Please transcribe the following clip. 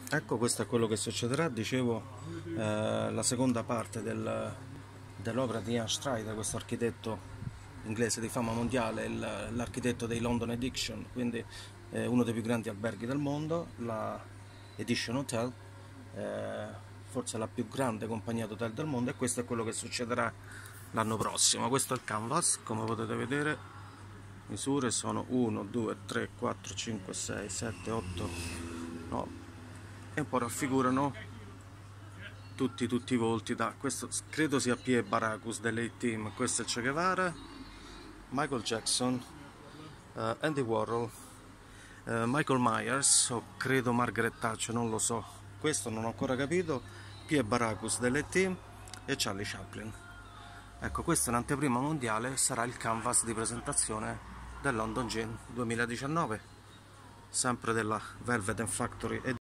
Ecco, questo è quello che succederà, dicevo, la seconda parte dell'opera di Ian Strider, questo architetto inglese di fama mondiale, l'architetto dei London Edition, quindi uno dei più grandi alberghi del mondo, la Edition Hotel, forse la più grande compagnia d'hotel del mondo, e questo è quello che succederà l'anno prossimo. Questo è il canvas, come potete vedere, misure sono 1, 2, 3, 4, 5, 6, 7, 8, 9, e un po' raffigurano tutti i volti. Questo credo sia Pierre Baracus dell'A-Team, questo è Che Guevara, Michael Jackson, Andy Warhol, Michael Myers, o credo Margaret Thatcher, non lo so, questo non ho ancora capito, Pierre Baracus dell'A-Team e Charlie Chaplin. Ecco, questa è un'anteprima mondiale, sarà il canvas di presentazione del London Gin 2019, sempre della Velvet Factory.